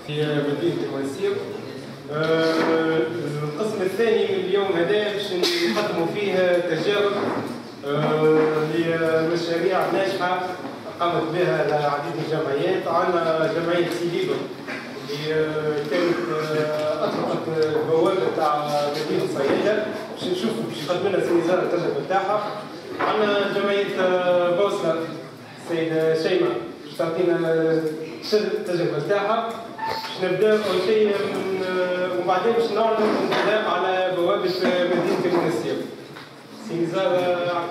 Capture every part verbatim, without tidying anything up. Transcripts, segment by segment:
في مدينة المنسير. آه القسم الثاني من اليوم هذا باش نقدموا فيه تجارب آه لمشاريع ناجحة قامت بها العديد من الجمعيات. عندنا جمعية سيليبر اللي كانت أطلقت البوابة تاع مدينة صيادة باش نشوفوا باش يقدم لنا سيزار التجربة تاعها. عندنا جمعية بوصلة السيدة شيماء باش تعطينا التجربة تاعها. باش نبداو أول شيء وبعدين باش نعرضوا الانطلاق على بوابة مدينة المنسير. سيزار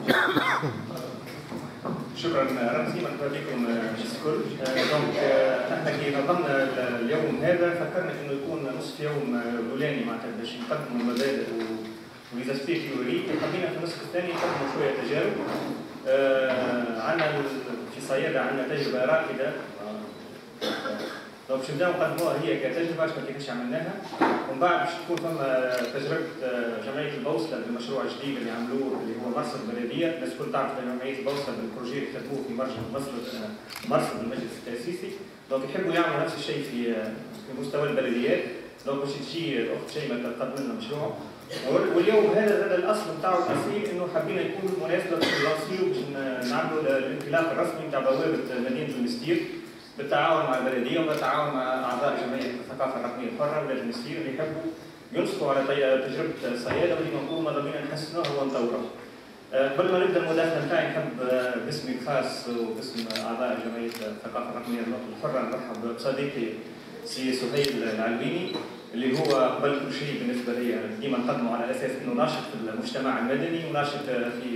شكرا رمزي، مرحبا بكم الكل. دونك احنا كي نظمنا اليوم هذا فكرنا انه يكون نصف يوم الاولاني معناتها باش نقدموا المبادئ وليزاسبي تيوري، حبينا في النصف الثاني نقدموا شويه تجارب. عندنا في صيادة عندنا تجربه راكده، دونك باش نبداو نقدموها هي كتجربه شنو كيفاش عملناها، ومن بعد باش تكون فما تجربه جمعيه البوصله بالمشروع الجديد اللي عملوه اللي هو مرصد البلديه. الناس الكل تعرف جمعيه البوصله بالبروجي اللي خدموه في مرصد مرصد المجلس التاسيسي، دونك يحبوا يعملوا نفس الشيء في في مستوى البلديات. دونك باش تجي الاخت شيماء تقدم لنا مشروع، واليوم هذا هذا الاصل نتاعو الاساسي انه حابين يكون مناسبه باش نلانسيو باش نعملوا الانطلاق الرسمي نتاع بوابه مدينه المستير بالتعاون مع البلديه وبالتعاون مع اعضاء جمعيه الثقافه الرقميه الحره ولاة المستير اللي يحبوا ينصفوا على تجربه الصياده واللي نقولوا ماذا بينا نحسنوها ونطوروها. قبل ما نبدا المداخله نتاعي نحب باسمي الخاص وباسم اعضاء جمعيه الثقافه الرقميه الحره نرحب بصديقي سي سهيل العلويني اللي هو قبل كل شيء بالنسبه لي ديما نقدمه على اساس انه ناشط في المجتمع المدني وناشط في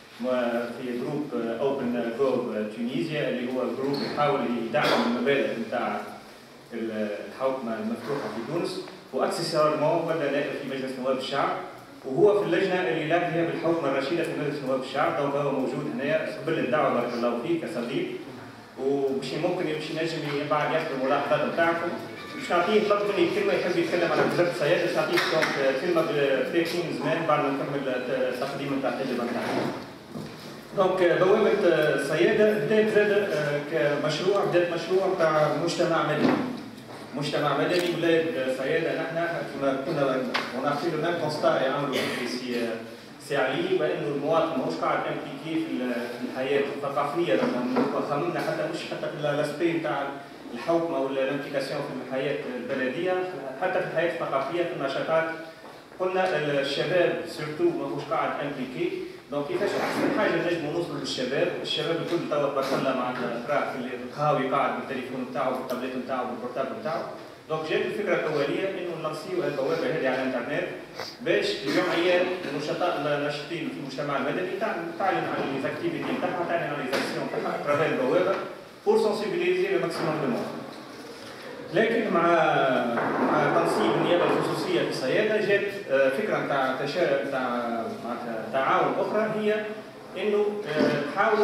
في جروب اوبن جوب تونيزيا اللي هو جروب يحاول يدعم المبادئ نتاع الحوكمه المفتوحه في تونس، واكسسوارمون ولا نائب في مجلس نواب الشعب، وهو في اللجنه اللي لاقيه بالحوكمه الرشيده في مجلس نواب الشعب. دونك هو موجود هنا، قبل الدعوه بارك الله فيك كصديق، وباش ممكن يمشي نجم بعد ياخذ الملاحظات نتاعكم. باش نعطيه طلب مني كلمه يحب يتكلم على تجربه الصيادة، باش نعطيه كلمه ب ثلاثين زمان بعد ما نكمل التقديم نتاع التجربه نتاعنا. دونك بوابه الصيادة بدات زاد كمشروع، بدات مشروع تاع مجتمع مدني. مجتمع مدني ولاد صيادة نحن كما كنا ونعطي له ميم كونستا يعملوا في سي سي علي، وانه المواطن ماهوش قاعد امبليكي في الحياه الثقافيه. لما خممنا حتى مش حتى في الاسبي نتاع الحوكمه ولا الامبليكاسيون في الحياه البلديه، حتى في الحياه الثقافيه في النشاطات قلنا الشباب سورتو ماهوش قاعد امبليكي. دونك كيفاش احسن حاجه نجموا نوصلوا للشباب؟ الشباب الكل توا تبارك الله مع الفراغ في القهاوي قاعد بالتليفون نتاعو بالتابلت نتاعو بالبورتابل نتاعو. دونك جات الفكره الاوليه انه نلانسيو البوابه هذه على الانترنت باش الجمعيات النشطاء الناشطين في المجتمع المدني تعلن عن ليزاكتيفيتي نتاعها، تعلن عن ليزاكسيون نتاعها اترافير البوابه بور سونسيبيليزي لو ماكسيموم دو موند. لكن مع مع تنسيق النيابه الخصوصيه في الصيادة جات فكره نتاع نتاع تعاون اخرى، هي انه نحاول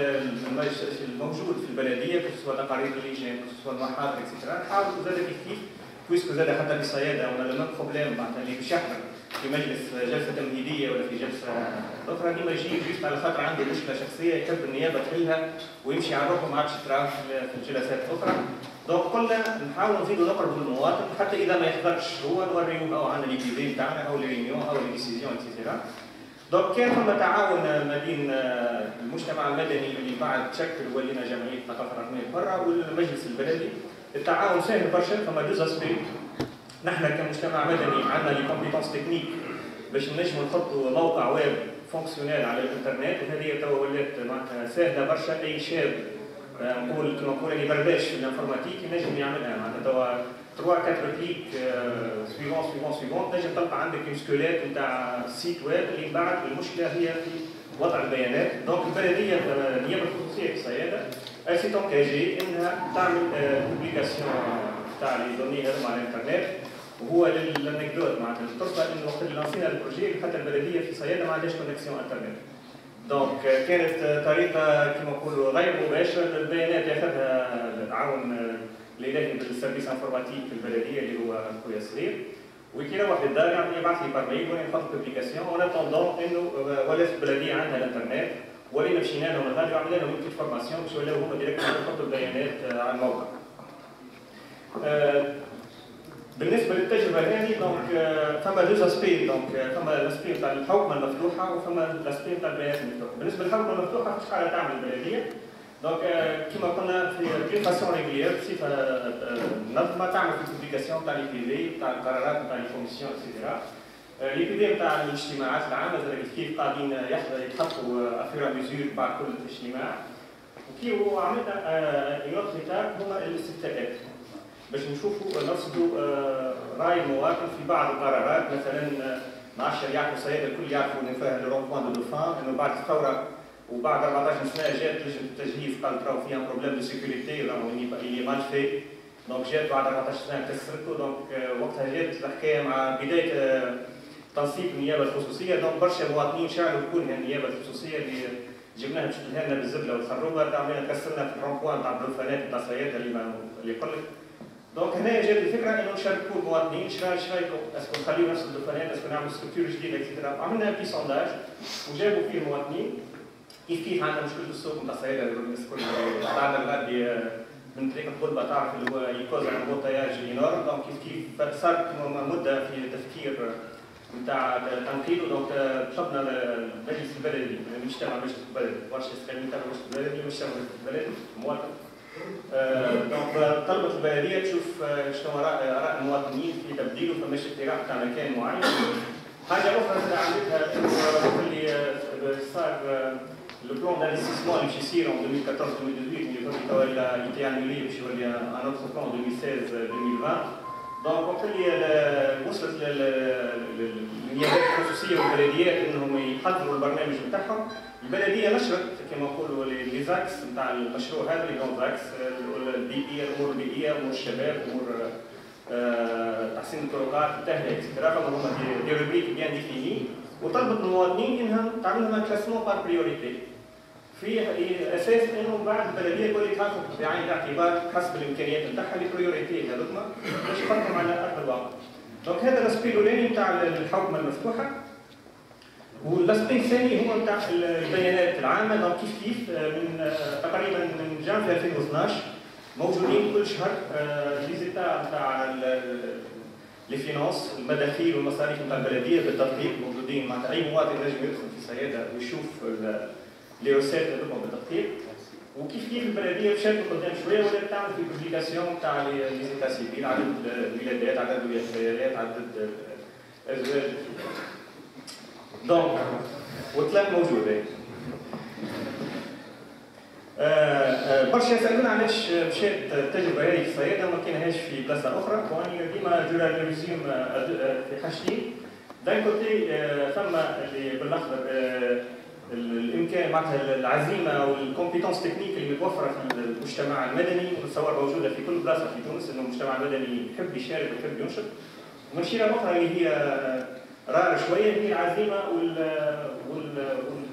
الموجود في البلديه سواء تقارير اللجان سواء المحاضر اكسترا نحاول زاد كيف كيف بويسكو زاد حتى في الصيادة ولا لو بروبليم معناتها اللي باش يحضر في مجلس جلسه تمهيديه ولا في جلسه اخرى ديما يجي جيست على خاطر عنده مشكله شخصيه يحب النيابه تحلها ويمشي على روحه ما عادش يتراوح في الجلسات الاخرى. دونك قلنا نحاول نزيدوا نقرب للمواطن حتى اذا ما يحضرش هو نوريهم او عندنا لي بيفي نتاعنا او لي ريونيون او لي ديسيزيون اكسيتيرا. دونك كان ثم تعاون ما بين المجتمع المدني اللي بعد تشكل ولينا جمعيه الثقافه الرقميه الحره والمجلس البلدي. التعاون سهل برشا، ثم دوز اسبي. نحن كمجتمع مدني عندنا لي كومبيتونس تكنيك باش نجموا نحطوا موقع ويب فونكسيونيل على الانترنت، وهذه توا ولات معناتها سهله برشا. اي شاب نقول كما نقول اللي برباش في الانفورماتيك ينجم يعملها معناتها توا ثلاثة أربعة كليك سويفون سويفون سويفون تنجم تلقى عندك سكيلات نتاع سيت ويب اللي من بعد المشكله هي في وضع البيانات. دونك البلديه النيابه الخصوصيه في الصيادة سي تونكاجي انها تعمل بوبليكاسيون تاع لي دوني هذوما على الانترنت. وهو للانكدوت معناتها القصه انه وقت اللي لانسينا البروجي حتى البلديه في الصيادة ما عندهاش كونيكسيون انترنت. دونك كانت طريقه كما نقولوا غير مباشره البيانات ياخذها العون الالهي بالسيرفيس انفورماتيك في البلديه اللي هو خويا صغير، وكي يروح للدار يعني يبعث لي برميل وانا نحط بوبليكاسيون اون اتوندون انه ولات البلديه عندها الانترنت ولينا مشينا لهم الغالي وعملنا لهم بيت فورماسيون باش ولاو هما ديريكت يحطوا البيانات على الموقع. بالنسبه للتجربه هذه دونك فما دوز اسبي، دونك فما الاسبي نتاع الحوكمه المفتوحه وفما الاسبي نتاع البيانات المفتوحه. بالنسبه للحوكمه المفتوحه فاش قاعده تعمل البلديه؟ دونك كما قلنا في دي فاسون ريغوليير بصفه منظمه تعمل في البوبليكاسيون تاع لي بي في تاع القرارات تاع لي كوميسيون اكسيتيرا. لي بي في نتاع الاجتماعات العامه زاد كيف قاعدين يتحطوا افير ميزور بعد كل اجتماع. وكي هو عملنا اون اوتر ايتاب هما الاستفتاءات باش نشوفوا نرصدوا راي المواطن في بعض القرارات. مثلا ما عرفتش يعرفوا السياده الكل يعرفوا ان فيها لو بوان دو دوفان انه بعد الثوره وبعد أربعطاش سنه جات لجنه التجهيز قالت راهو فيها بروبليم دو سيكوريتي راهو اللي مال في. دونك جات بعد أربعطاش سنه كسرته. دونك وقتها جات الحكايه مع بدايه تنسيق النيابه الخصوصيه. دونك برشا مواطنين شعروا بكونها النيابه الخصوصيه اللي جبناها باش تدهنا لنا بالزبله والخروبه تعملنا كسرنا في الرومبوان تاع الدوفانات تاع السياده اللي ما اللي يقول لك. دونك هنا جات الفكره انه نشاركوا المواطنين. شراي رايكم اسكو نخليو نفس الدوفانات، اسكو نعملوا ستركتور جديده اكسترا. عملنا بي سونداج وجابوا فيه المواطنين كيف كيف عندنا مشكله في السوق نتاع السياده الناس الكل بعد الغد من طريق الخطبه تعرف اللي هو يكوز عن بوتياج انورم. دونك كيف كيف صارت مده في تفكير نتاع تنقيله. دونك طلبنا المجلس البلدي المجتمع المجلس البلدي برشا استقلاليين تاع المجلس البلدي المجتمع البلدي المواطن. دونك طلبت البلديه تشوف شنو اراء المواطنين في تبديله فماش اقتراح تاع مكان معين. حاجه اخرى عملتها اللي صار لو بلان دانفستيسمون اللي باش يصير en ألفين وأربعطاش ألفين وثمانية عشر اللي توا الى ايتي انولي باش يولي ان اوتر بلان ألفين وستة عشر ألفين وعشرين. دونك وقت اللي وصلت للنيابات الخصوصيه والبلديات انهم يحضروا البرنامج بتاعهم، البلديه نشرت كما نقولوا لي زاكس نتاع المشروع هذا، لي جون زاكس البيئيه، الامور البيئيه، امور الشباب، امور تحسين الطرقات، التهيئه اكسترا. هما دي روبريك بيان ديفيني. وطلبت المواطنين انهم تعمل لهم كلاسمون بار بريوريتي في اساس انه بعد البلديه تولي تاخذ بعين الاعتبار حسب الامكانيات نتاعها لي بريوريتي هذوما باش تحطهم على ارض الواقع. دونك هذا الاسبي الاولاني نتاع الحوكمه المفتوحه. والاسبي الثاني هو نتاع البيانات العامه. دونك كيف كيف من تقريبا من جانفي ألفين واثناش موجودين كل شهر لي زيتا نتاع لي فينانس المداخيل والمصاريف نتاع البلديه بالتدقيق موجودين. معناتها اي مواطن ينجم يدخل في سياده ويشوف لي روسيت هذوما بالتدقيق. وكيف كيف البلديه مشات قدام شويه ولات تعمل في البوبليكاسيون تاع لي زيتا سيفيل، عدد الولادات، عدد الوفيات، عدد الازواج. دونك وثلاث موجوده. برشا يسالونا علاش مشات التجربه هذه في الصياده وما كاينهاش في بلاصه اخرى. واني ديما جورا ريزيوم في حاجتين. دان كوتي ثم اللي بالاخضر الامكان معناتها العزيمه والكومبيتونس تكنيك اللي متوفره في المجتمع المدني ونتصور موجوده في كل بلاصه في تونس، انه المجتمع المدني يحب يشارك ويحب ينشط. والمشيره الاخرى اللي هي رار شويه هي العزيمه وال وال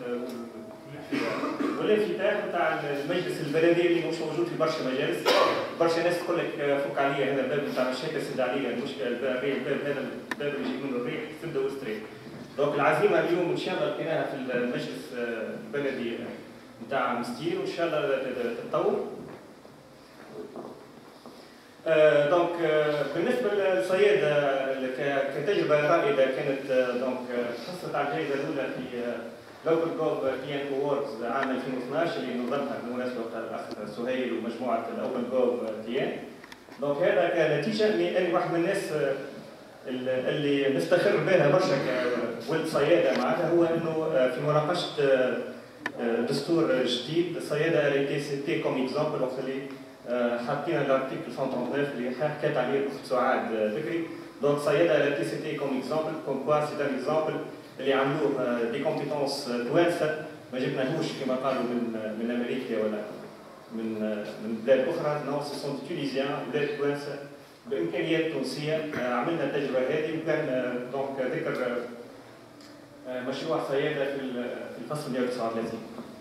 والانفتاح نتاع المجلس البلدي اللي مش موجود في برشا مجالس. برشا ناس تقول لك فك عليا هذا الباب نتاع الشركه سد عليا المشكله الباب هذا الباب اللي يجي منه الريح سد وستريت. دونك العزيمه اليوم ان شاء الله لقيناها في المجلس البلدي نتاع مستير وان شاء الله تتطور. دونك بالنسبه للصياده كتجربه رائده كانت دونك حصلت على الجائزه الاولى في لوكال جوف تي ان اووردز عام ألفين واثناش اللي نظمها بالمناسبه الاخ سهيل ومجموعه الاوبن جوف تي ان. دونك هذا كنتيجه اني واحد من الناس اللي نستخر بها برشا كولد صياده معناتها هو انه في مناقشه دستور جديد الصياده ريتي سيتي كوم اكزومبل وقت اللي حاطين الارتيكل مئتين وثمانية وثلاثين اللي حكت عليه الاخت سعاد بكري. دونك صياده ريتي سيتي كوم اكزومبل كوم كوا سي ان اكزومبل اللي عملوه دي كومبيتونس توانسه ما جبناهوش كما قالوا من من امريكا ولا من من بلاد اخرى. نو سي سون تونيزيان بلاد توانسه بامكانيات تونسيه. عملنا التجربه هذه وكان دونك ذكر مشروع صياده في الفصل ديال تسعة وثلاثين.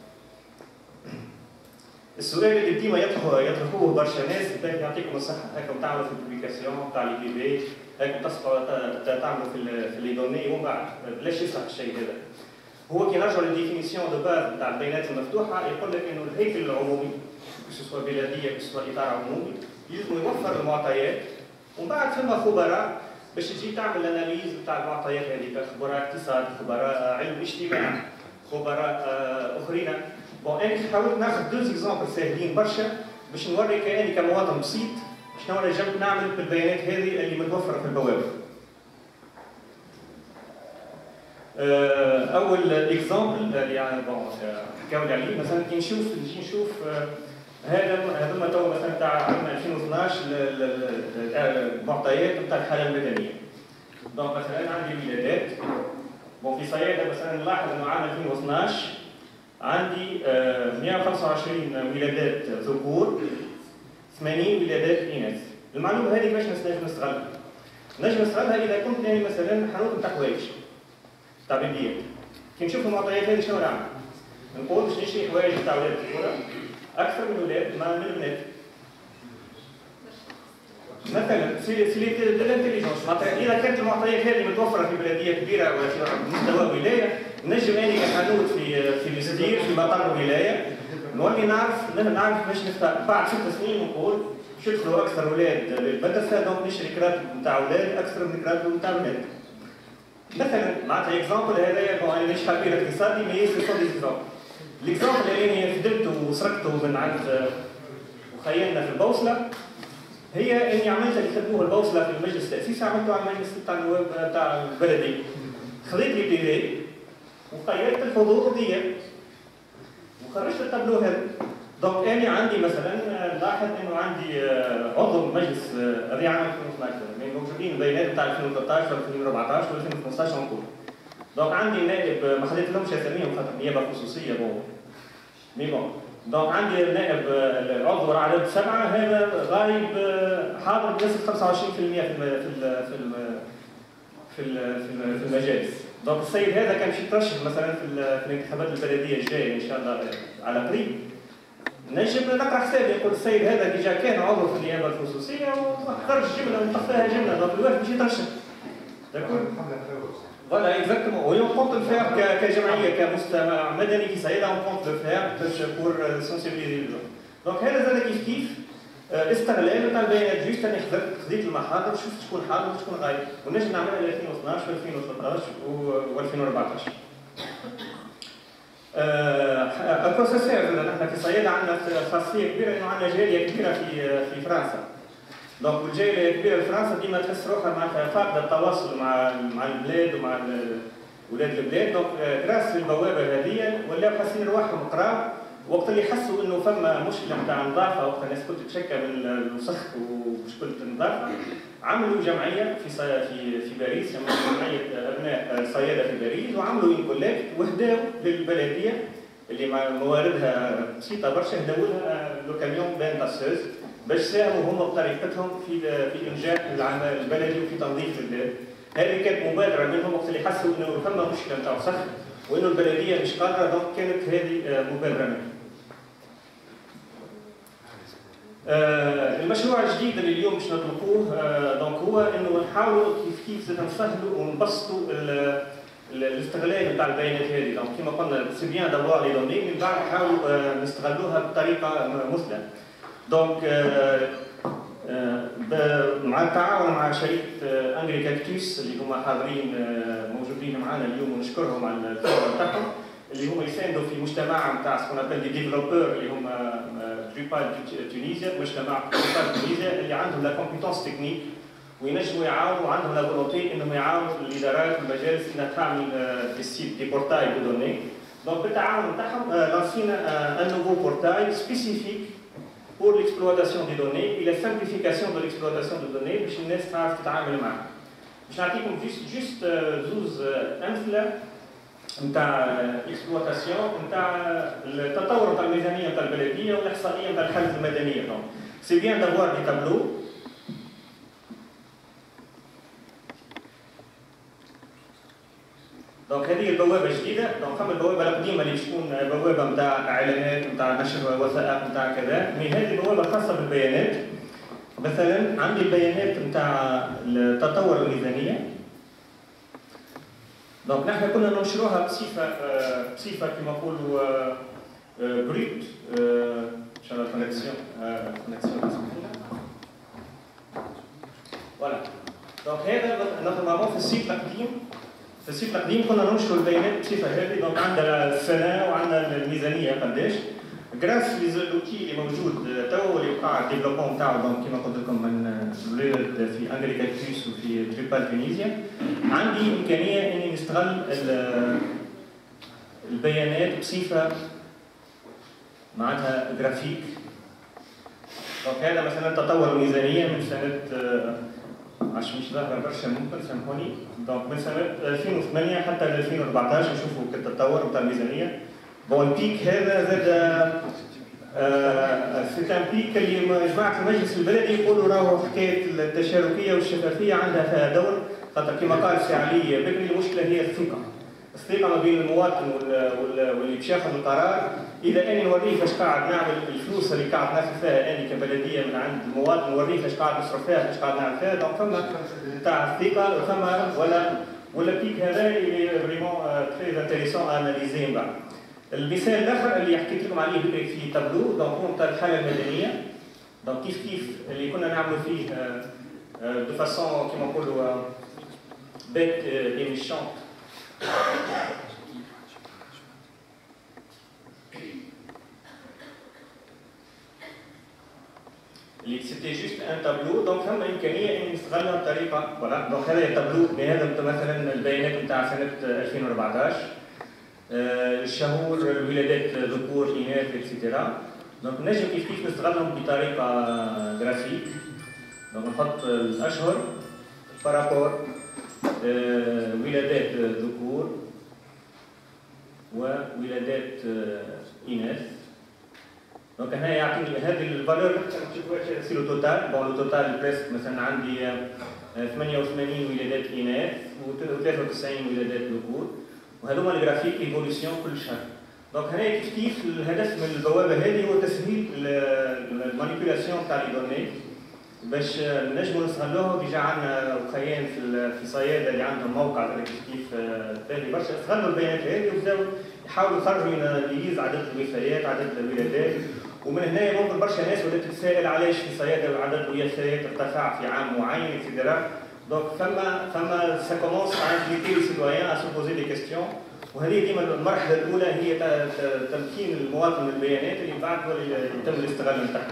السؤال اللي ديما يطرحوه يطرحوه برشا ناس باش يعطيكم الصحه هاكم تعملوا في البوبليكاسيون تاع لي بي بي هاكم تصفوا تعملوا في في لي دوني ومن بعد بلاش يصح الشيء هذا. هو كي نرجعوا للديفينيسيون دو باز تاع البيانات المفتوحه يقول لك انه الهيكل العمومي سواء بلديه سواء اطار عمومي يلزم يوفر المعطيات ومن بعد ثم خبراء باش تجي تعمل اناليز نتاع المعطيات هذيك، خبراء اقتصاد، خبراء علم اجتماع، خبراء اخرين. بون انا حاولت ناخذ دوز اكزامبل ساهلين برشا باش نوري كاني كمواطن بسيط شنو انا جنب نعمل بالبيانات هذه اللي متوفره في البوابه. اول اكزامبل اللي يعني بون حكاو لي عليه مثلا كي نشوف نجي نشوف هذا هذوما تو مثلا تاع عام ألفين واثناش المعطيات نتاع الحاله المدنيه. دونك مثلا عندي ولادات بون في صيادة مثلا نلاحظ انه عام ألفين واثناش عندي مئة وخمسة وعشرين ولادات ذكور ثمانين ولادات اناث. المعلومه هذه كيفاش نجم نستغلها؟ نجم نستغلها اذا كنت يعني مثلا حانوت نتاع حوايج تاع بيبيات. كي نشوف المعطيات هذه شنو نعمل؟ نقول باش نشري حوايج تاع ولاد الذكور اكثر من ولاد ما من البنات. مثلا سي سي الانتليجنس معناتها اذا كانت المعطيات هذه متوفره في بلديه كبيره ولا في مستوى ولايه نجم اني كحانوت في في الجزائر في مطار الولايه نولي نعرف نعرف باش نختار بعد ست سنين نقول باش يدخلوا اكثر اولاد للمدرسه دونك نشري كرات نتاع اولاد اكثر من كرات نتاع بنات. مثلا معناتها اكزامبل هذايا بون انا مش خبير اقتصادي مي سي سو دي اكزامبل. الاكزامبل اللي انا خدمته وسرقته من عند وخيلنا في البوصله هي اني عملت اللي خدموه البوصله في المجلس التاسيسي عملته على المجلس تاع النواب تاع البلديه. خذيت لي بيدي وقيدت الحضور ديال وخرجت التابلو هذا. دونك انا عندي مثلا نلاحظ انه عندي عضو مجلس هذه عام ألفين واثناش موجودين البيانات نتاع ألفين وثلاثطاش وألفين وأربعطاش وألفين وخمسطاش نقول. دونك عندي نائب ما خليت لهمش اساميهم خاطر نيابه خصوصيه بون مي بون. دونك عندي النائب العضو عدد سبعه هذا غايب حاضر بنسبه خمسة وعشرين بالمئة في الم في ال في ال في ال في المجالس. دونك السيد هذا كان باش يترشح مثلا في الانتخابات البلديه الجايه ان شاء الله على قريب. نجم نقرا حسابي يقول السيد هذا ديجا كان عضو في النيابه الخصوصيه وخرج جمله ونطفاها جمله دونك الواحد باش يترشح. داكور؟ فوالا اكزاكتومون ويون كونت لو فير كجمعيه كمجتمع مدني في صعيده اون كونت لو فير باش بور سونسيبيليزي لي جون. دونك هذا زاد كيف كيف استغلال تاع البيانات جوست انا خذيت المحاضر شفت شكون حاضر وشكون غايب ونجم نعملها ل ألفين واثناش و ألفين وثلاثطاش و ألفين وأربعطاش. البروسيسور نحن في صيادة عندنا خاصية كبيرة انه عندنا جالية كبيرة في في فرنسا. دونك الجالية الكبيرة في فرنسا ديما تحس روحها معناتها فاقدة التواصل مع مع البلاد ومع ولاد البلاد. دونك غراس للبوابة هذه ولاو حاسين رواحهم قراب وقت اللي حسوا انه فما مشكلة نتاع نظافة وقت الناس كنت تشكى من الوسخ ومشكلة النظافة عملوا جمعية في في في باريس جمعية أبناء صيادة في باريس وعملوا انكولات وهداوا للبلدية اللي مواردها بسيطة برشا هداوا لها لو كاميون بان تاسوز باش ساهموا هما بطريقتهم في في إنجاح العمل البلدي وفي تنظيف البلاد. هذه كانت مبادرة منهم وقت اللي حسوا انه فما مشكلة نتاع وسخ وانه البلدية مش قادرة دونك كانت هذه مبادرة منهم. آه المشروع الجديد اللي اليوم باش نطلقوه آه دونك هو انه نحاولوا كيف كيف نسهلوا ونبسطوا الاستغلال نتاع البيانات هذه. دونك كما قلنا سي بيان دافوار لي دوني من بعد نحاولوا آه نستغلوها بطريقه مثلى. دونك آه آه مع التعاون مع شركه آه انجري كاكتوس اللي هما حاضرين آه موجودين معنا اليوم ونشكرهم على الدعوه بتاعهم اللي هما يساندوا في مجتمع نتاع سكون ابل دي ديفلوبور اللي هما دريبال تونيزيا مجتمع دريبال تونيزيا اللي عندهم لا كومبيتونس تكنيك وينجموا يعاونوا وعندهم لا فولونتي انهم يعاونوا الادارات والمجالس انها تعمل دي سيت دي بورتاي دو دوني. دونك بالتعاون نتاعهم لانسينا ان نوفو بورتاي سبيسيفيك بور ليكسبلواتاسيون دي دوني الى سامبليفيكاسيون دو ليكسبلواتاسيون دو دوني باش الناس تعرف تتعامل معها. باش نعطيكم جوست جوست زوز امثله نتاع الاكسبلواتاسيون نتاع التطور نتاع الميزانيه نتاع البلديه والاحصائيه نتاع الحالة المدنيه. دونك سي بيان دافوار دي تابلو. دونك هذه البوابه الجديده. دونك فما البوابه القديمه اللي تكون بوابه نتاع اعلانات نتاع نشر وثائق نتاع كذا مي هذه بوابه خاصه بالبيانات. مثلا عندي البيانات نتاع التطور الميزانيه. دونك نحن كنا ننشروها بصفه بصفه كما نقولوا بريت ان شاء الله كونكسيون كونكسيون فوالا. دونك هذا نورمالمون في السيت القديم في السيت القديم كنا ننشروا البيانات بصفه هذه. دونك عندنا السنه وعندنا الميزانيه قداش. جراس لوتي اللي موجود تو واللي وقع الديفلوبمون نتاعو دونك كيما قلت لكم من لود في انجري كاكتوس وفي دريبال تونيزيا، عندي امكانيه اني نستغل البيانات بصفه معناتها جرافيك. دونك هذا مثلا تطور الميزانيه من سنه عشان مش ظاهره برشا ممكن سامحوني. دونك من سنه ألفين وثمانية حتى ألفين وأربعطاش نشوفوا التطور نتاع الميزانيه. بون البيك هذا زاد سي ان بيك اللي جماعه المجلس البلدي يقولوا راهو حكايه التشاركيه والشفافيه عندها فيها دور، خاطر كما قال سي علي بكري المشكله هي الثقه. الثقه ما بين المواطن واللي باش ياخذ القرار. اذا اني نوريه فاش قاعد نعمل الفلوس اللي قاعد ناخذ فيها اني كبلديه من عند المواطن، نوريه فاش قاعد نصرف فيها فاش قاعد نعمل فيها. دونك فما نتاع الثقه وفما ولا ولا بيك هذا اللي فريمون تري انتريسون اناليزي من بعد. المثال الاخر اللي حكيت لكم عليه بكري في تابلو دونك هو نتاع الحاله المدنيه. دونك كيف كيف اللي كنا نعملوا فيه دو فاسون كيما نقولوا بيت ايميشون اللي سيتي جوست ان تابلو. دونك ثم امكانيه ان نستغلها بطريقه فوالا. دونك هذا التابلو بهذا مثلا البيانات نتاع سنه ألفين وأربعطاش، الشهور، الولادات ذكور اناث اكسيتيرا. دونك نجم كيف كيف نستغلهم بطريقه جرافيك. دونك نحط الاشهر بارابور ولادات ذكور وولادات اناث. دونك هنا يعطيني هذه الفالور سي لو توتال. بون لو توتال بريسك مثلا عندي ثمانية وثمانين ولادات اناث وثلاثة وتسعين ولادات ذكور، وهذوما الجرافيك ايفوليسيون كل شهر. دونك هنا كيف كيف الهدف من البوابه هذه هو تسهيل المانيبيولاسيون تاع لي دوني باش نجموا نستغلوها. ديجا عندنا وخيان في في صيادة اللي عندهم موقع كيف كيف باهي برشا استغلوا البيانات هذه وبداو يحاولوا يخرجوا من اناليز عدد الوفيات عدد الولادات. ومن هنا ممكن برشا ناس ولات تتساءل علاش في صيادة عدد الوفيات ارتفع في عام معين اكسيتيرا. دونك فما فما سا كومونس à impliquer les citoyens à se poser des questions. وهذه ديما المرحله الاولى هي تمكين المواطن من البيانات اللي بعد يتم الاستغلال نتاعها.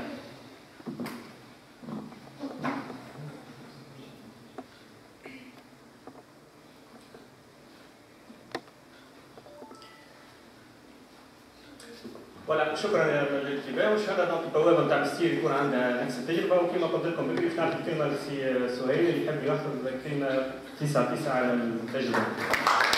فوالا شكرا للانتباه. وان شاء الله دونك البوابه نتاع السير يكون عندها نفس التجربه. وكما قلت لكم بكري باش نعطي الكلمه للسي سهيل اللي يحب ياخذ كلمه تسعه تسعه على التجربه.